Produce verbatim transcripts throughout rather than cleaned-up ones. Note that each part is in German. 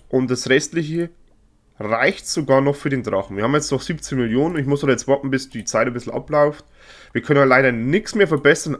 und das restliche reicht sogar noch für den Drachen. Wir haben jetzt noch siebzehn Millionen. Ich muss doch jetzt warten, bis die Zeit ein bisschen abläuft. Wir können ja leider nichts mehr verbessern.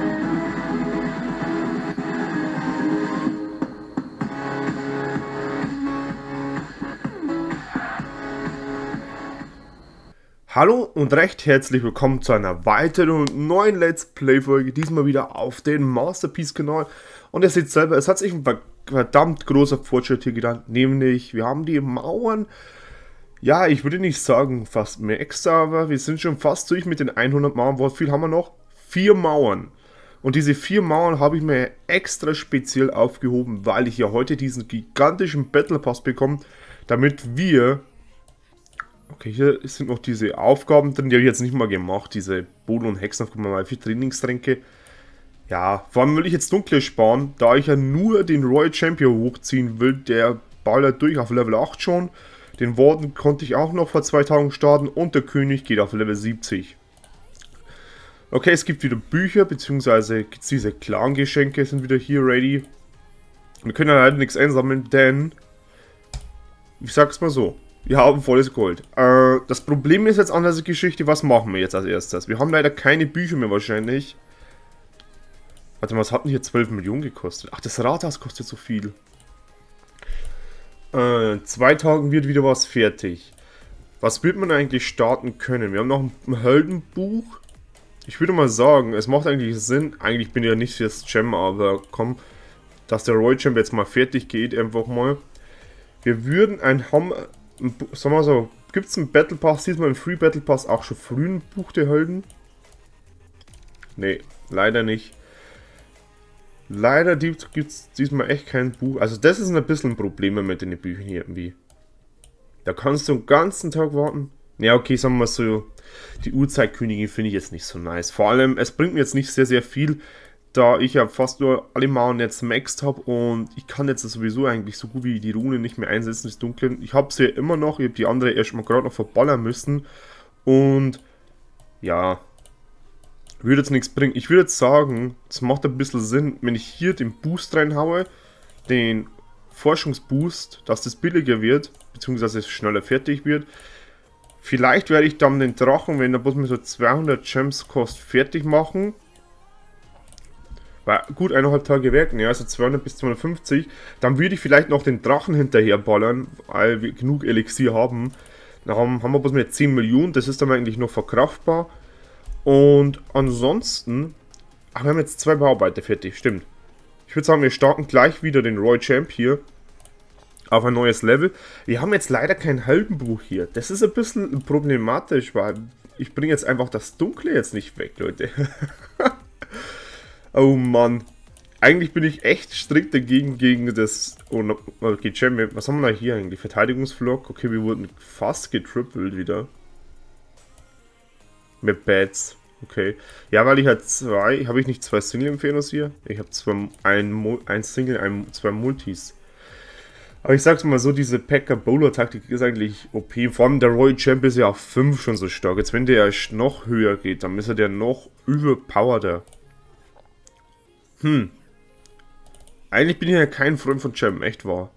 Hallo und recht herzlich willkommen zu einer weiteren und neuen Let's Play Folge, diesmal wieder auf den Masterpiece Kanal. Und ihr seht selber, es hat sich ein verdammt großer Fortschritt hier getan, nämlich wir haben die Mauern, ja, ich würde nicht sagen fast mehr extra, aber wir sind schon fast durch mit den hundert Mauern. Wie viel haben wir noch? Vier Mauern. Und diese vier Mauern habe ich mir extra speziell aufgehoben, weil ich ja heute diesen gigantischen Battle Pass bekomme, damit wir... Okay, hier sind noch diese Aufgaben drin, die habe ich jetzt nicht mal gemacht, diese Boden- und Hexenaufgaben, mal für Trainingstränke. Ja, vor allem will ich jetzt Dunkle sparen, da ich ja nur den Royal Champion hochziehen will, der ballert durch auf Level acht schon. Den Warden konnte ich auch noch vor zwei Tagen starten und der König geht auf Level siebzig. Okay, es gibt wieder Bücher, beziehungsweise diese Clan-Geschenke sind wieder hier ready. Wir können ja leider nichts einsammeln, denn, ich sag's mal so, wir haben volles Gold. Äh, das Problem ist jetzt an dieser Geschichte, was machen wir jetzt als erstes? Wir haben leider keine Bücher mehr wahrscheinlich. Warte mal, was hat denn hier zwölf Millionen gekostet? Ach, das Rathaus kostet so viel. Äh, zwei Tagen wird wieder was fertig. Was wird man eigentlich starten können? Wir haben noch ein Heldenbuch. Ich würde mal sagen, es macht eigentlich Sinn. Eigentlich bin ich ja nicht fürs Gem, aber komm, dass der Royal Champ jetzt mal fertig geht, einfach mal. Wir würden ein Hammer... Sagen wir so, gibt es einen Battle Pass, diesmal im Free Battle Pass auch schon früh ein Buch der Helden? Nee, leider nicht. Leider gibt es diesmal echt kein Buch. Also das ist ein bisschen ein Problem mit den Büchern hier irgendwie. Da kannst du den ganzen Tag warten. Ja, okay, sagen wir mal so, die Urzeitkönigin finde ich jetzt nicht so nice. Vor allem, es bringt mir jetzt nicht sehr, sehr viel, da ich ja fast nur alle Mauern jetzt maxed habe und ich kann jetzt sowieso eigentlich so gut wie die Rune nicht mehr einsetzen, das Dunklen. Ich habe sie ja immer noch, ich habe die andere erst mal gerade noch verballern müssen und ja, würde jetzt nichts bringen. Ich würde jetzt sagen, es macht ein bisschen Sinn, wenn ich hier den Boost reinhaue, den Forschungsboost, dass das billiger wird, beziehungsweise schneller fertig wird. Vielleicht werde ich dann den Drachen, wenn der bloß mit so zweihundert Gems kostet, fertig machen. Weil gut eineinhalb Tage werken, ja, also zweihundert bis zweihundertfünfzig. Dann würde ich vielleicht noch den Drachen hinterher ballern, weil wir genug Elixier haben. Dann haben, haben wir bloß mit zehn Millionen, das ist dann eigentlich noch verkraftbar. Und ansonsten, ach, wir haben jetzt zwei Bauarbeiter fertig, stimmt. Ich würde sagen, wir starten gleich wieder den Royal Champ hier auf ein neues Level. Wir haben jetzt leider kein Heldenbuch hier. Das ist ein bisschen problematisch, weil ich bringe jetzt einfach das Dunkle jetzt nicht weg, Leute. Oh Mann. Eigentlich bin ich echt strikt dagegen, gegen das... Oh, okay, Champion. Was haben wir da hier eigentlich? Verteidigungsvlog. Okay, wir wurden fast getrippelt wieder. Mit Bats. Okay. Ja, weil ich halt zwei... Habe ich nicht zwei Single-Infernos hier? Ich habe zwei... Ein, ein Single, ein, zwei Multis. Aber ich sag's mal so, diese Packer-Bowler-Taktik ist eigentlich O P. Vor allem der Royal Champ ist ja auf fünf schon so stark. Jetzt wenn der noch höher geht, dann ist er der noch überpowerter. Hm. Eigentlich bin ich ja kein Freund von Gem, echt wahr.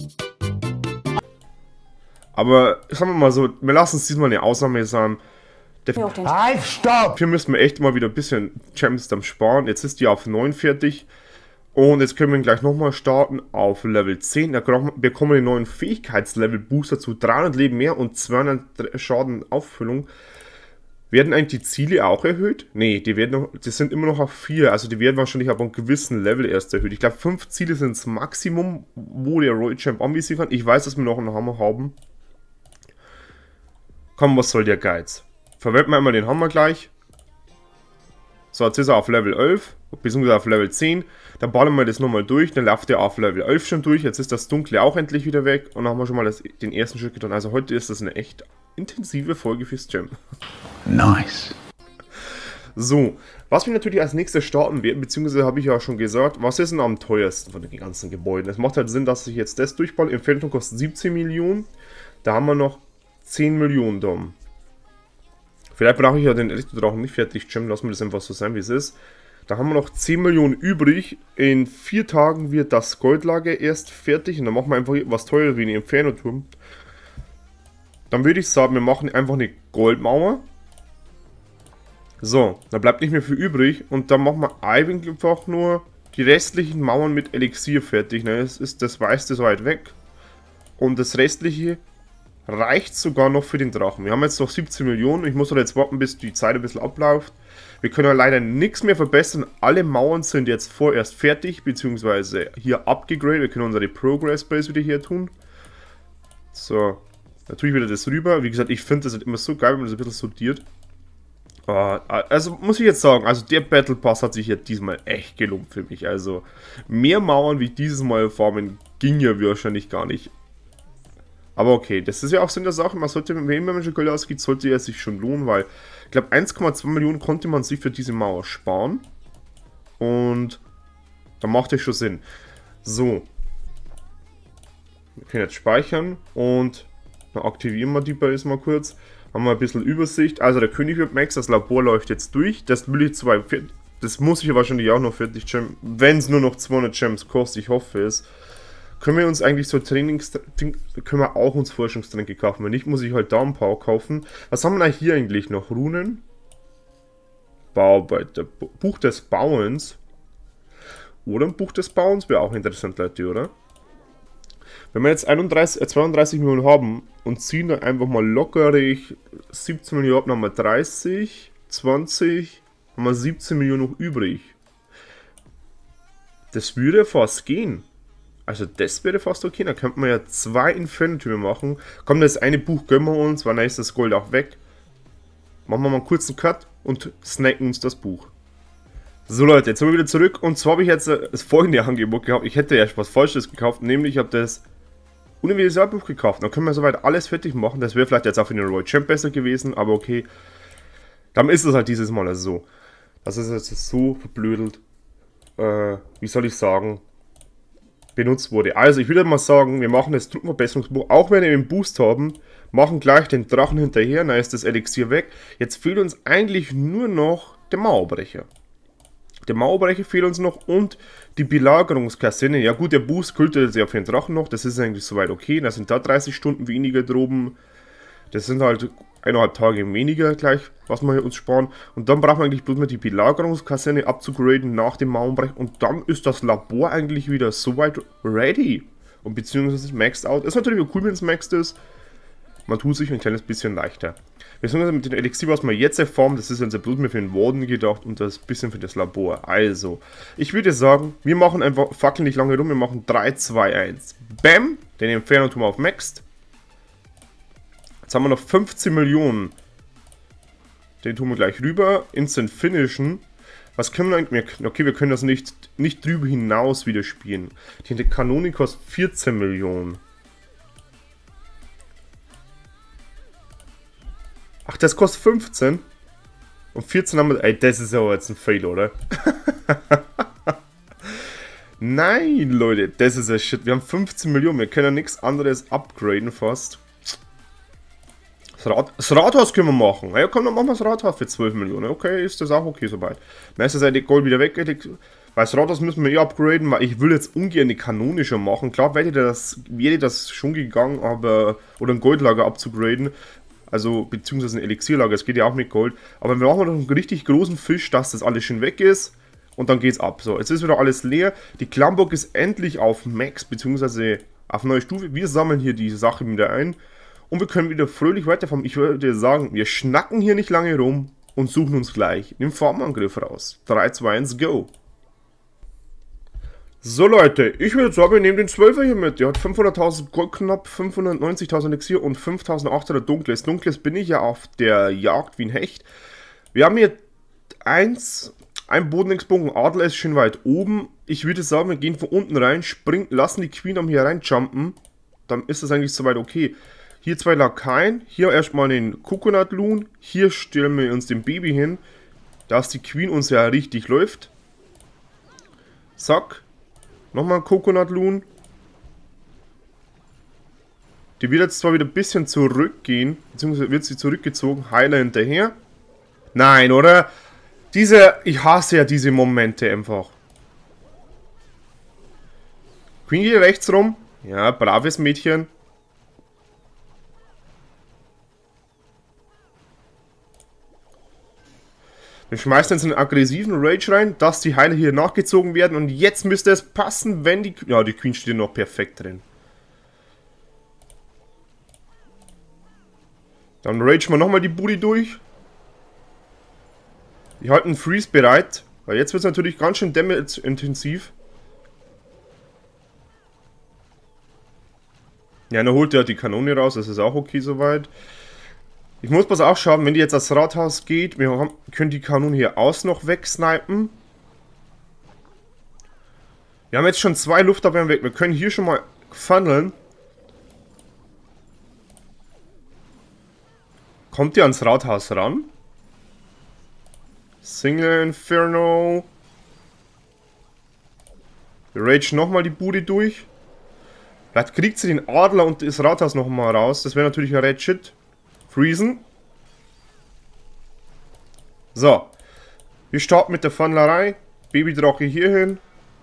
Aber sagen wir mal so, wir lassen es diesmal eine Ausnahme sein. Halt, stopp! Hier müssen wir echt mal wieder ein bisschen Gems dann sparen. Jetzt ist die auf neun fertig. Und jetzt können wir gleich nochmal starten auf Level zehn. Da bekommen wir den neuen Fähigkeitslevel-Booster zu dreihundert Leben mehr und zweihundert Schaden Auffüllung. Werden eigentlich die Ziele auch erhöht? Ne, die werden noch, die sind immer noch auf vier, also die werden wahrscheinlich ab einem gewissen Level erst erhöht. Ich glaube, fünf Ziele sind das Maximum, wo der Royal Champ anvisieren kann. Ich weiß, dass wir noch einen Hammer haben. Komm, was soll der Geiz? Verwenden wir einmal den Hammer gleich. So, jetzt ist er auf Level elf, beziehungsweise auf Level zehn. Dann ballern wir das nochmal durch, dann läuft er auf Level elf schon durch. Jetzt ist das Dunkle auch endlich wieder weg und dann haben wir schon mal das, den ersten Schritt getan. Also heute ist das eine echt intensive Folge fürs Gem. Nice. So, was wir natürlich als nächstes starten werden, beziehungsweise habe ich ja schon gesagt, was ist denn am teuersten von den ganzen Gebäuden? Es macht halt Sinn, dass ich jetzt das durchbaue. Entfernung kostet siebzehn Millionen. Da haben wir noch zehn Millionen da. Vielleicht brauche ich ja den Elektrodrachen nicht fertig, Gem, lassen wir das einfach so sein, wie es ist. Da haben wir noch zehn Millionen übrig. In vier Tagen wird das Goldlager erst fertig. Und dann machen wir einfach was teurer wie einen Inferno-Turm. Dann würde ich sagen, wir machen einfach eine Goldmauer. So, da bleibt nicht mehr viel übrig. Und dann machen wir einfach nur die restlichen Mauern mit Elixier fertig. Ne? Das ist das Weiße so weit weg. Und das restliche reicht sogar noch für den Drachen. Wir haben jetzt noch siebzehn Millionen. Ich muss halt jetzt warten, bis die Zeit ein bisschen abläuft. Wir können ja leider nichts mehr verbessern. Alle Mauern sind jetzt vorerst fertig, beziehungsweise hier abgegradet. Wir können unsere Progress Base wieder hier tun. So, da tue ich wieder das rüber. Wie gesagt, ich finde das halt immer so geil, wenn man das ein bisschen sortiert. Also muss ich jetzt sagen, also der Battle Pass hat sich ja diesmal echt gelohnt für mich. Also mehr Mauern wie dieses Mal farmen ging ja wahrscheinlich gar nicht. Aber okay, das ist ja auch Sinn der Sache. Man sollte, wenn man schon Geld ausgibt, sollte er sich schon lohnen, weil ich glaube eins Komma zwei Millionen konnte man sich für diese Mauer sparen. Und da macht es schon Sinn. So. Wir können jetzt speichern und dann aktivieren wir die Base mal kurz. Haben wir ein bisschen Übersicht. Also der König wird Max, das Labor läuft jetzt durch. Das will ich zwar, das muss ich wahrscheinlich auch noch fertig gemmen, wenn es nur noch zweihundert Gems kostet, ich hoffe es. Können wir uns eigentlich so Trainings, können wir auch uns Forschungstränke kaufen. Wenn nicht, muss ich halt Down Power kaufen. Was haben wir da hier eigentlich noch? Runen? Bauarbeiter. Buch des Bauens. Oder ein Buch des Bauens wäre auch interessant, Leute, oder? Wenn wir jetzt einunddreißig, äh, zweiunddreißig Millionen haben und ziehen dann einfach mal lockerig siebzehn Millionen ab, dann haben wir dreißig, zwanzig, haben wir siebzehn Millionen noch übrig. Das würde fast gehen. Also das wäre fast okay, dann könnte man ja zwei Inferno-Türme machen. Komm, das eine Buch gönnen wir uns, weil dann ist das Gold auch weg. Machen wir mal einen kurzen Cut und snacken uns das Buch. So Leute, jetzt sind wir wieder zurück und zwar habe ich jetzt das folgende Angebot gehabt. Ich hätte erst was Falsches gekauft, nämlich ich habe das Universalbuch gekauft. Dann können wir soweit alles fertig machen. Das wäre vielleicht jetzt auch für den Royal Champ besser gewesen, aber okay. Dann ist es halt dieses Mal also so. Das ist jetzt so verblödelt, äh, wie soll ich sagen, benutzt wurde. Also ich würde mal sagen, wir machen das Truppenverbesserungsbuch, auch wenn wir einen Boost haben, machen gleich den Drachen hinterher, dann ist das Elixier weg. Jetzt fehlt uns eigentlich nur noch der Mauerbrecher. Der Mauerbrecher fehlt uns noch und die Belagerungskaserne. Ja gut, der Boost kultet ja für den Drachen noch, das ist eigentlich soweit okay. Da sind da dreißig Stunden weniger droben. Das sind halt eineinhalb Tage weniger gleich, was wir uns sparen. Und dann brauchen wir eigentlich bloß mal die Belagerungskaserne abzugraden nach dem Mauerbrecher. Und dann ist das Labor eigentlich wieder soweit ready. Und beziehungsweise maxed out. Ist natürlich auch cool, wenn es maxed ist. Man tut sich ein kleines bisschen leichter. Wir sind also mit dem Elixier, was wir jetzt erfahren, das ist jetzt bloß mehr für den Warden gedacht und das bisschen für das Labor. Also, ich würde sagen, wir machen einfach, fackeln nicht lange rum, wir machen drei, zwei, eins. Bam! Den Inferno tun wir auf Maxed. Jetzt haben wir noch fünfzehn Millionen. Den tun wir gleich rüber. Instant finishen. Was können wir eigentlich? Okay, wir können das nicht, nicht drüber hinaus wieder spielen. Die Kanone kostet vierzehn Millionen. Ach, das kostet fünfzehn. Und vierzehn haben wir. Ey, das ist aber jetzt ein Fail, oder? Nein, Leute, das ist ja Shit. Wir haben fünfzehn Millionen. Wir können ja nichts anderes upgraden fast. Das, Rad, das Rathaus können wir machen. Ja, komm, dann machen wir das Rathaus für zwölf Millionen. Okay, ist das auch okay soweit. Dann ist das eine Gold wieder weg. Weil das Rathaus müssen wir eh upgraden, weil ich will jetzt ungern eine Kanone schon machen. Klar, wäre das, wäre das schon gegangen, aber. Oder ein Goldlager abzugraden. Also, beziehungsweise ein Elixierlager, es geht ja auch mit Gold. Aber wir machen noch einen richtig großen Fisch, dass das alles schon weg ist. Und dann geht's ab. So, jetzt ist wieder alles leer. Die Klammburg ist endlich auf Max, beziehungsweise auf neue Stufe. Wir sammeln hier die Sache wieder ein. Und wir können wieder fröhlich weiterfahren. Ich würde sagen, wir schnacken hier nicht lange rum und suchen uns gleich den Farmangriff raus. drei, zwei, eins, go! So Leute, ich würde sagen, wir nehmen den zwölfer hier mit. Der hat fünfhunderttausend Gold knapp, fünfhundertneunzigtausend Elixier und fünftausendachthundert Dunkles. Dunkles bin ich ja auf der Jagd wie ein Hecht. Wir haben hier eins, ein Bodenexbogen, Adler ist schön weit oben. Ich würde sagen, wir gehen von unten rein, springen, lassen die Queen am hier reinjumpen. Dann ist das eigentlich soweit okay. Hier zwei Lakaien, hier erstmal den Coconut Loon. Hier stellen wir uns den Baby hin, dass die Queen uns ja richtig läuft. Zack. Nochmal ein Coconut Loon. Die wird jetzt zwar wieder ein bisschen zurückgehen, beziehungsweise wird sie zurückgezogen. Heiler hinterher. Nein, oder? Diese, ich hasse ja diese Momente einfach. Queen geht rechts rum. Ja, braves Mädchen. Wir schmeißen jetzt einen aggressiven Rage rein, dass die Heiler hier nachgezogen werden. Und jetzt müsste es passen, wenn die... Ja, die Queen steht noch perfekt drin. Dann ragen wir nochmal die Booty durch. Ich halte einen Freeze bereit, weil jetzt wird es natürlich ganz schön damage-intensiv. Ja, dann holt er die Kanone raus, das ist auch okay soweit. Ich muss bloß auch schauen, wenn die jetzt ans Rathaus geht, wir haben, können die Kanone hier außen noch wegsnipen. Wir haben jetzt schon zwei Luftabwehren weg, wir können hier schon mal funneln. Kommt ihr ans Rathaus ran? Single Inferno. Wir ragen nochmal die Bude durch. Vielleicht kriegt sie den Adler und das Rathaus nochmal raus. Das wäre natürlich ein Red Shit. Freezen. So. Wir starten mit der Funnlerei. Babydrache hier hin.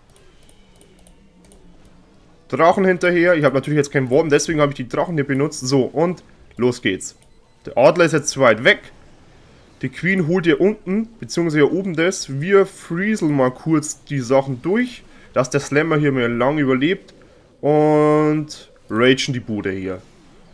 Drachen hinterher. Ich habe natürlich jetzt keinen Worm, deswegen habe ich die Drachen hier benutzt. So, und los geht's. Der Adler ist jetzt zu weit weg. Die Queen holt hier unten, beziehungsweise hier oben das. Wir freezeln mal kurz die Sachen durch, dass der Slammer hier mehr lang überlebt. Und ragen die Bude hier.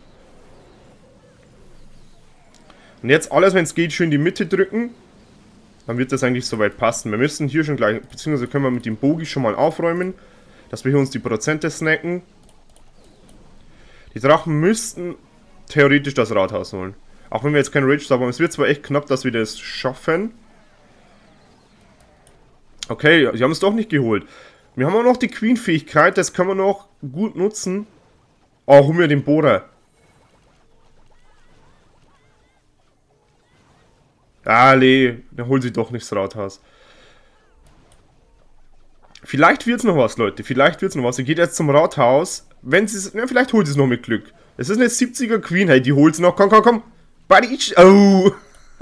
Und jetzt alles, wenn es geht, schön die Mitte drücken. Dann wird das eigentlich soweit passen. Wir müssen hier schon gleich, beziehungsweise können wir mit dem Bogi schon mal aufräumen, dass wir hier uns die Prozente snacken. Die Drachen müssten theoretisch das Rathaus holen. Auch wenn wir jetzt keinen Rage haben, es wird zwar echt knapp, dass wir das schaffen. Okay, sie haben es doch nicht geholt. Wir haben auch noch die Queen-Fähigkeit, das können wir noch gut nutzen. Oh, holen wir den Bohrer. Ah, nee, dann holen sie doch nicht das Rathaus. Vielleicht wird es noch was, Leute. Vielleicht wird es noch was. Sie geht jetzt zum Rathaus. Wenn sie es. Ja, vielleicht holt sie es noch mit Glück. Es ist eine siebziger Queen. Hey, die holt es noch. Komm, komm, komm. Buddy. Oh.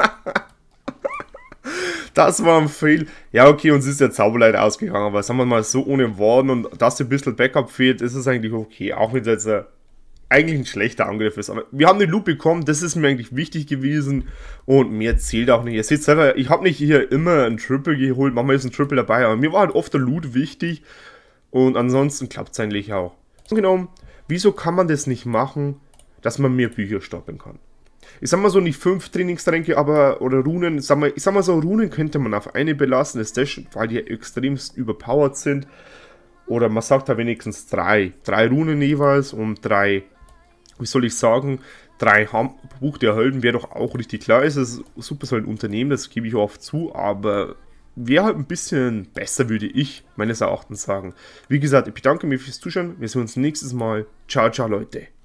Das war ein Fail. Ja, okay, uns ist der Zauberleiter ausgegangen. Aber sagen wir mal so ohne Warden und dass ein bisschen Backup fehlt, ist es eigentlich okay. Auch wenn es jetzt ein, eigentlich ein schlechter Angriff ist. Aber wir haben den Loot bekommen. Das ist mir eigentlich wichtig gewesen. Und mehr zählt auch nicht. Ihr seht selber, ich habe nicht hier immer ein Triple geholt. Manchmal ist ein Triple dabei. Aber mir war halt oft der Loot wichtig. Und ansonsten klappt es eigentlich auch. Genau. Wieso kann man das nicht machen, dass man mehr Bücher stapeln kann? Ich sag mal so nicht fünf Trainingstränke, aber, oder Runen, sag mal, ich sag mal so, Runen könnte man auf eine belassen, das ist, weil die extremst überpowered sind. Oder man sagt da wenigstens drei. Drei Runen jeweils und drei, wie soll ich sagen, drei Buch der Helden wäre doch auch richtig klar. Es ist super so ein Unternehmen, das gebe ich oft zu, aber wäre halt ein bisschen besser, würde ich meines Erachtens sagen. Wie gesagt, ich bedanke mich fürs Zuschauen. Wir sehen uns nächstes Mal. Ciao, ciao, Leute.